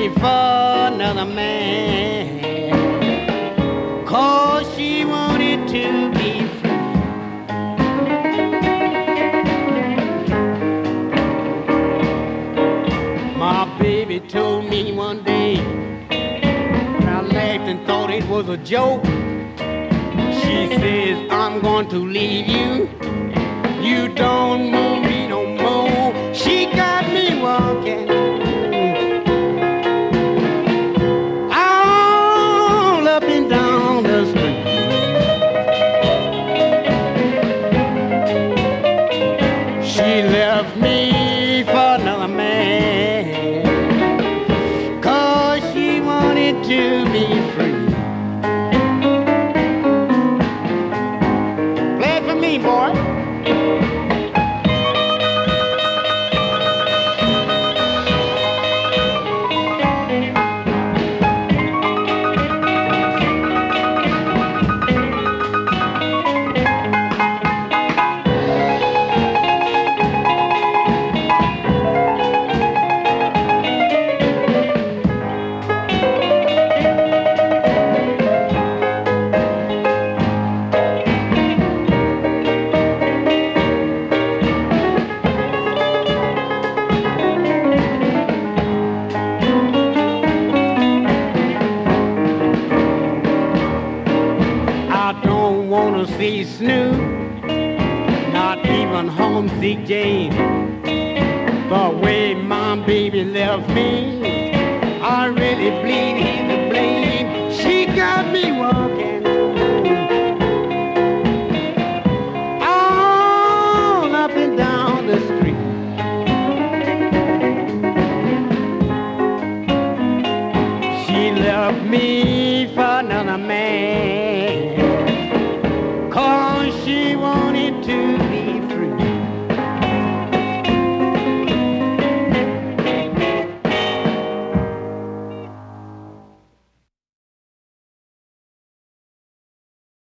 me for another man, 'cause she wanted to be free. My baby told me one day, I laughed and thought it was a joke. She says, I'm going to leave you. You don't move me no more. She got me walking all up and down the street. She left me for another man, 'cause she wanted to be free. Play it for me, boy. See Snoop, not even homesick Jane. The way my baby left me, I really bleed him to blame. She got me walking all up and down the street. She left me